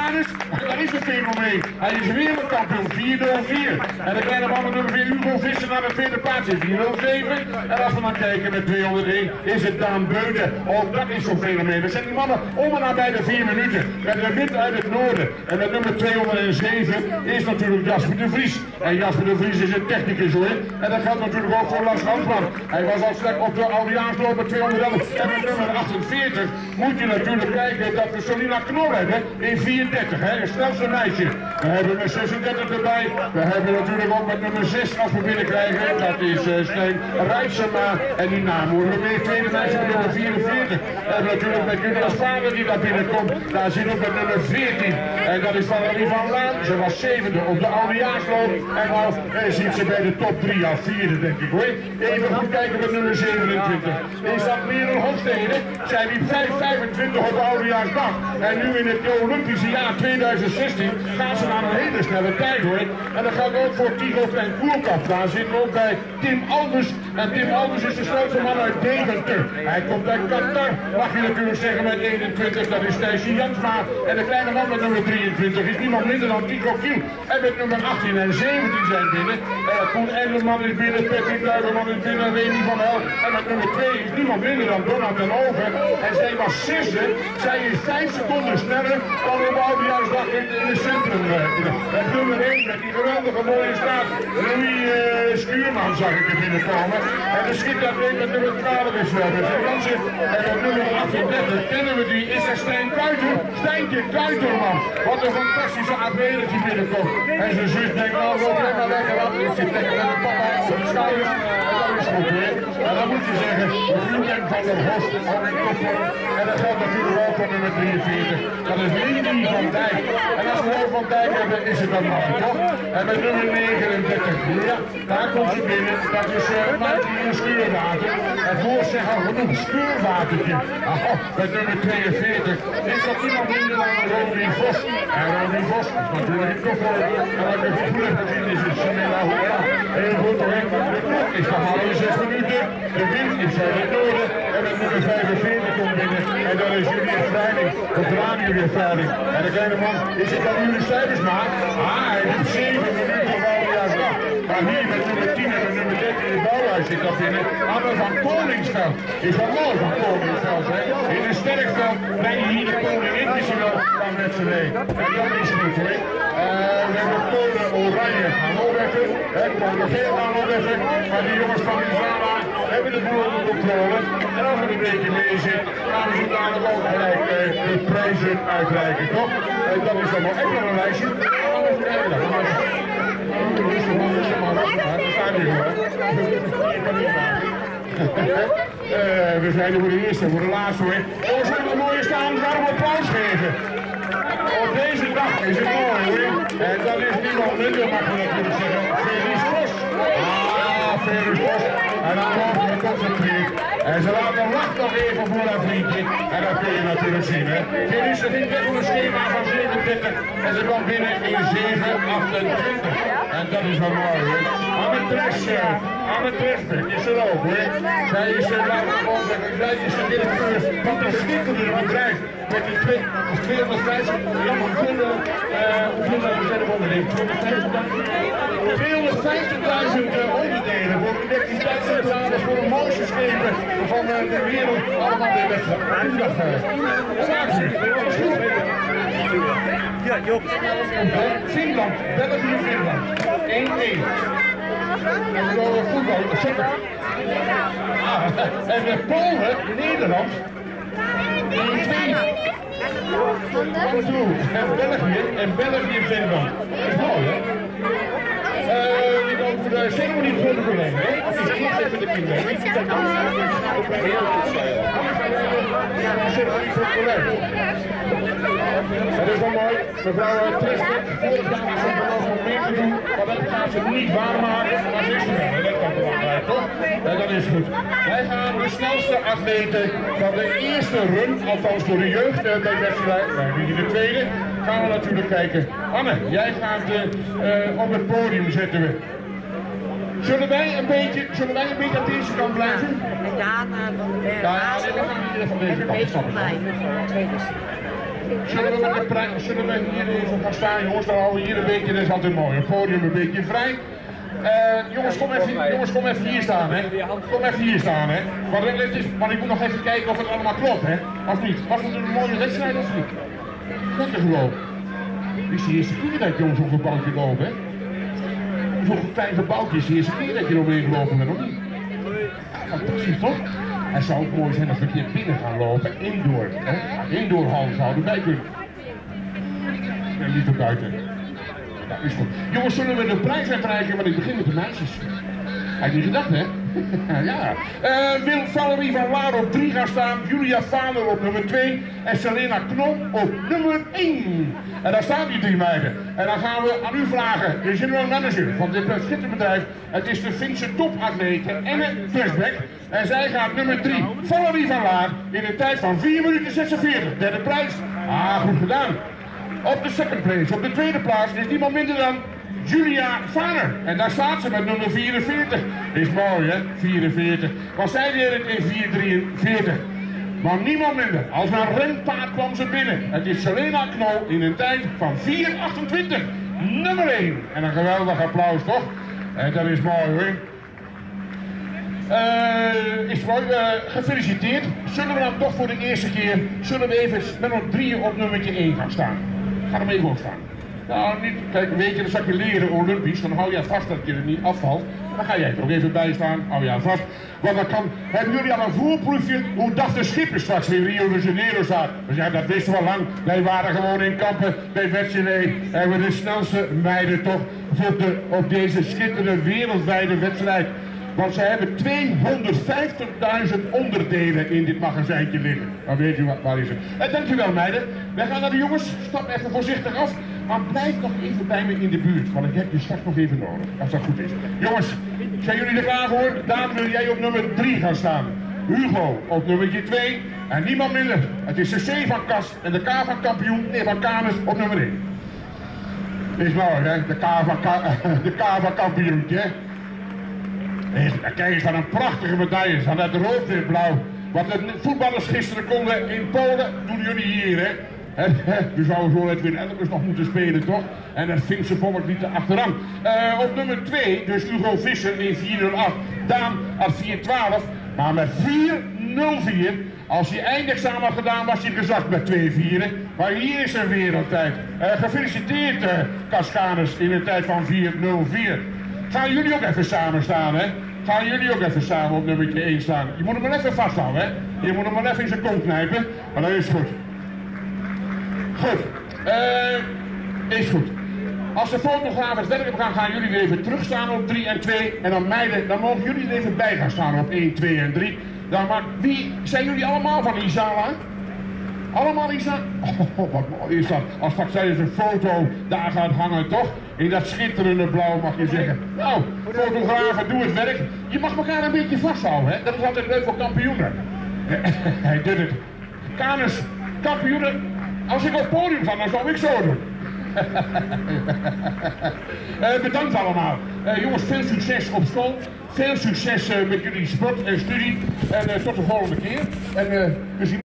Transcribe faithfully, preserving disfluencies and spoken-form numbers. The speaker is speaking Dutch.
Janus, dat is een fenomeen. Hij is wereldkampioen, vier nul vier. En de kleine mannen nummer vier, Hugo Visser naar de vierde plaats in vier nul zeven. En als we dan kijken met tweehonderdéén, is het Daan Beuten. Ook dat is zo'n fenomeen. Dat zijn die mannen om en nabij de vier minuten. Met de wind uit het noorden. En met nummer tweehonderdzeven is natuurlijk Jasper de Vries. En Jasper de Vries is een technicus hoor. En dat geldt natuurlijk ook voor Lars Handman. Hij was al slecht op de oudejaarsloop met tweehonderdelf. En met nummer achtenveertig moet je natuurlijk kijken dat we Solina Knol hebben in vierendertig. Hè? Een snelste meisje. We hebben met zesendertig erbij. We hebben natuurlijk ook met nummer zes als we binnenkrijgen. Dat is uh, Steen Rijtsema. En die naam horen we weer. Tweede meisje met nummer vierenveertig. En natuurlijk met Julia's vader die daar binnenkomt. Daar zien we met nummer veertien. En dat is Valerie van Laan. Ze was zevende op de oudejaarsloop. En nou uh, ziet ze bij de top drie al vierde denk ik hoor. Even goed kijken met nummer zevenentwintig. Is dat Merel Hofstede? Zij liep vijf vijfentwintig op de oudejaarsdag. En nu in het Olympische jaar tweeduizend zestien gaan ze naar een hele snelle tijd hoor. En dat geldt ook voor Tigo en Koerkamp. Daar zitten we ook bij Tim Alders. En Tim Alders is de grootste man uit Deventer. Hij komt uit Qatar, mag je natuurlijk zeggen met eenentwintig. Dat is Thijsje Jansma. En de kleine man met nummer drieëntwintig is niemand minder dan Tico Kiel. En met nummer achttien en zeventien zijn binnen. Uh, Koen Engelman is binnen, Patrick Luigerman is binnen, Remy van Hel. En met nummer twee is niemand minder dan Donald ten Over. En zij was zesde. Zij is vijf seconden sneller dan op oudejaarsdag in, in het centrum. Uh, en nummer één met die geweldige mooie staat. Louis uh, Schuurman zag ik er binnenkomen. En de schipdatleet met nummer twaalf is Jansen. En op nummer achtendertig kennen we die, is er Stijn Kuiter. Stijntje Kuiterman. Wat een fantastische atleet die binnenkomt. En zijn zus denkt, nou, zo ben maar lekker af. Ik zit lekker met mijn papa op de schouders. En dat is goed hoor. En dan moet je zeggen, de vriendin van der Horst, al in kopvorm. En dat geldt natuurlijk ook voor nummer drieënveertig. Dat is Lindy van Dijk. En als we over Van Dijk hebben, is het dan maar toch? En met nummer negenendertig, ja, daar komt ze binnen. Dat is uh, Martin Schuurwater. En voor zich al genoeg Schuurwatertje. Oh, met nummer tweeënveertig is dat iemand minder dan Ronnie Vos. En Ronnie Vos is natuurlijk in kopvorm. En wat ik goed heb gezien is het Samela Hoera. Heel goed hoor. De klok is nog maar in zes minuten. De wind is uit het noorden. En met nummer vijfenveertig komt binnen. En dan is jullie Vrijling, of Radio weer Vrijling. En de kleine man is het dan jullie cijfers maar. Ah, hij heeft zeven minuten op oudejaarsdag. Maar hier met nummer tien en met nummer dertien in het bouwhuis zit dat binnen. Anne van Koningsveld. Is wel mooi van Koningsveld, hè. In een sterk veld brengen hier de koningin is er wel van met z'n mee. En dat is goed, hè. Uh, we hebben Polen Oranje gaan opwekken. En Polen Geel gaan opwekken. Maar die jongens van die Zala hebben de boel onder controle. En als we een beetje mee zitten, gaan we zo dadelijk ook gelijk uh, de prijzen uitreiken, toch? En dat is dan nog echt nog een lijstje. Uh, we zijn er voor de eerste, voor de laatste hoor. Oh, we zijn een mooie staan, daarom applaus geven. Op deze dag is het mooi hoor. En dat is niemand minder, mag je natuurlijk zeggen. Ferris Vos. Ah, Ferris Vos. En dan mogen we concentreren. En ze laten wacht nog even voor haar vriendje. En dat kun je natuurlijk zien hè. Ferris ging weg voor een schema van zevenendertig. En ze kwam binnen in zeven achtentwintig. En dat is wel mooi hoor. Anne Tresje. Anne Tresje is er ook hoor. Zij is er, laten we gewoon zeggen, zij is de directeur van het schitterende bedrijf. Met die twee, of tweehonderdvijftig, jammer vinden, hoeveel zijn er onderdelen? tweehonderdvijftigduizend onderdelen voor de elektriciteitscentrales, voor de mooiste schepen van uh, de wereld, allemaal weer weg. Wat maakt u? Ja, Job. Finland, België, Finland. één-één. En we gaan voetbal, soccer. Ah, en de Polen, Nederland. één-twee. En België, en België Finland. Dat is mooi, hè? Uh, die dan voor de ceremonie voor de verlenging, hè? Of is het niet even de kinderen? Dat is dat is wel mooi. Mevrouw Trestek, vorig jaar is het beloofd om meer te doen, maar dat gaat ze niet waarmaken. Maar ze is er wel, dat kan belangrijk, toch? En dat is goed. Wij gaan de snelste atleten van de eerste run, althans voor de jeugd, bij wedstrijd, wij hebben hier de tweede, gaan we natuurlijk kijken. Anne, jij gaat uh, uh, op het podium zetten we. Zullen wij een beetje, zullen wij een beetje aan deze kant blijven? En Daan van de Berg. Ja, nee, we gaan hier van deze kant. En een beetje van mij, tweede. Zullen we, met de prijs, zullen we hier even gaan staan, jongens? Dan houden we hier een beetje, dat is altijd mooi. Het podium een beetje vrij. Uh, jongens, kom even, jongens, kom even hier staan, hè. Kom even hier staan, hè. Maar, het is, maar ik moet nog even kijken of het allemaal klopt, hè. Of niet? Was het een mooie wedstrijd of niet? Lekker gelopen. Dit is de eerste keer dat je om zo'n gebouwtje loopt, hè. Zo'n klein gebouwtje is de eerste keer dat je eromheen gelopen bent, of niet? Fantastisch, toch? Het zou ook mooi zijn als we hier binnen gaan lopen, indoor, hè. Indoorhal zouden wij kunnen. En niet op buiten. Ja, is goed. Jongens, zullen we de prijs uitreiken? Want ik begin met de meisjes. Had je niet gedacht, hè? Ja. Uh, Wil Valerie van Laar op drie gaan staan, Julia Vader op nummer twee en Selena Knop op nummer één. En daar staan die drie meiden. En dan gaan we aan u vragen, de general manager van dit schitterbedrijf. Het is de Finse topatlete Enne Flesbeck. En zij gaat nummer drie, Valerie van Laar, in een tijd van vier minuten zesenveertig. Derde prijs. Ah, goed gedaan. Op de second place, op de tweede plaats, is niemand minder dan Julia Vader. En daar staat ze met nummer vierenveertig. Is mooi, hè? vierenveertig. Want zij deed het in vier drieënveertig. Maar niemand minder. Als een renpaard kwam ze binnen. Het is Selena Knol in een tijd van vier achtentwintig. Nummer één. En een geweldig applaus, toch? En dat is mooi, hoor. Uh, is mooi, uh, gefeliciteerd. Zullen we dan toch voor de eerste keer, zullen we even met ons drieën op nummertje één gaan staan? Ga er even op staan. Nou, niet, kijk, weet je, dan zal je leren Olympisch, dan hou jij vast dat je er niet afvalt. Dan ga jij er ook even bij staan, hou jij vast. Want dan kan, hebben jullie al een voorproefje hoe dat de Schipper straks in Rio de Janeiro staat? Dus ja, dat wisten we al lang. Wij waren gewoon in kampen bij Wetselee. En we de snelste meiden toch op, de, op deze schitterende wereldwijde wedstrijd. Want ze hebben tweehonderdvijftigduizend onderdelen in dit magazijntje liggen. Dan weet u wat, waar is het. En dankjewel meiden. Wij gaan naar de jongens. Stap even voorzichtig af. Maar blijf nog even bij me in de buurt. Want ik heb je straks nog even nodig. Als dat goed is. Jongens, zijn jullie er klaar voor? Daan, wil jij op nummer drie gaan staan? Hugo op nummertje twee. En niemand minder. Het is de C van Kas en de K van kampioen. Nee, van Canis op nummer één. Is mooi, hè? De K van, Ka de K van kampioentje, hè? Kijk eens, wat een prachtige medaille. Van het rood en blauw. Wat de voetballers gisteren konden in Polen, doen jullie hier, hè? We zouden zo net weer Elbers nog moeten spelen, toch? En het Finse volk niet achteraan. Uh, op nummer twee, dus Hugo Visser in vier nul acht. Daan had vier twaalf. Maar met vier nul vier, als hij eindexamen had gedaan, was hij gezakt met twee vieren. Maar hier is een wereldtijd. Uh, gefeliciteerd, uh, Cascanus, in een tijd van vier nul vier. Gaan jullie ook even samen staan, hè? Gaan jullie ook even samen op nummertje één staan. Je moet hem maar even vasthouden, hè? Je moet hem maar even in zijn kont knijpen. Maar dat is goed. Goed. Uh, is goed. Als de fotograaf het werk op gaan, gaan jullie weer even terugstaan op drie en twee. En dan meiden, dan mogen jullie er even bij gaan staan op één, twee en drie. Dan, maar wie zijn jullie allemaal van Isala? Allemaal Isala? Oh, wat mooi is dat. Als straks tijdens een foto daar gaat hangen, toch? In dat schitterende blauw mag je zeggen. Nou, fotografen, doe het werk. Je mag elkaar een beetje vasthouden, hè? Dat is altijd leuk voor kampioenen. Hij doet het. Canis, kampioenen. Als ik op het podium sta, dan zou ik zo doen. uh, bedankt allemaal. Uh, jongens, veel succes op school. Veel succes uh, met jullie sport en studie. En uh, tot de volgende keer. En uh, we zien